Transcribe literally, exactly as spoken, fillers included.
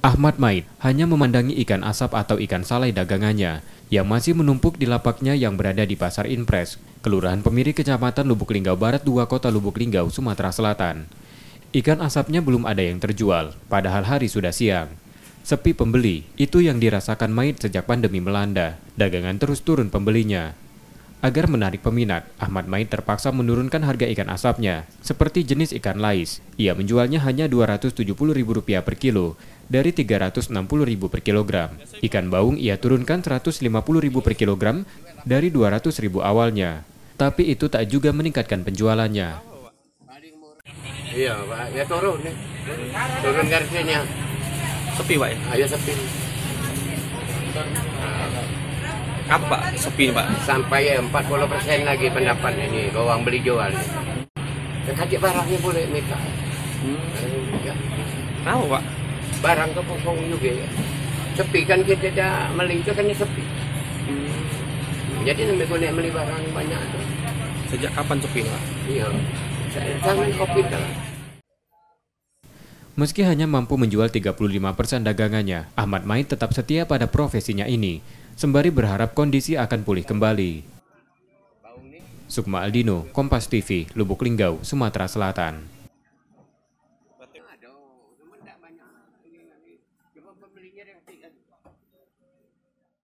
Ahmad Maid hanya memandangi ikan asap atau ikan salai dagangannya yang masih menumpuk di lapaknya yang berada di Pasar Inpres, Kelurahan Pemiri, Kecamatan Lubuk Linggau Barat dua, Kota Lubuk Linggau, Sumatera Selatan. Ikan asapnya belum ada yang terjual, padahal hari sudah siang. Sepi pembeli, itu yang dirasakan Maid sejak pandemi melanda. Dagangan terus turun pembelinya. Agar menarik peminat, Ahmad Maid terpaksa menurunkan harga ikan asapnya. Seperti jenis ikan lais, ia menjualnya hanya dua ratus tujuh puluh ribu rupiah per kilo, dari tiga ratus enam puluh ribu per kilogram. Ikan baung ia turunkan seratus lima puluh ribu per kilogram, dari dua ratus ribu awalnya. Tapi itu tak juga meningkatkan penjualannya. Iya Pak, ya turun nih. Turun harganya. Sepi Pak ya? Ayo sepi. Apa Pak sepi Pak? Sampai empat puluh persen lagi pendapat ini bawang beli jual. Kajik barangnya boleh minta. Hmm. Ya. Kenapa Pak? Barang tuh kosong juga ya. Sepi kan kita dah beli itu kan sepi. Hmm. Jadi sampai boleh beli barang banyak tuh. Sejak kapan sepi Pak? Iya. Jangan kopi dah. Meski hanya mampu menjual tiga puluh lima persen dagangannya, Ahmad Maid tetap setia pada profesinya ini, sembari berharap kondisi akan pulih kembali. Sukma Aldino, Kompas T V, Lubuk Linggau, Sumatera Selatan.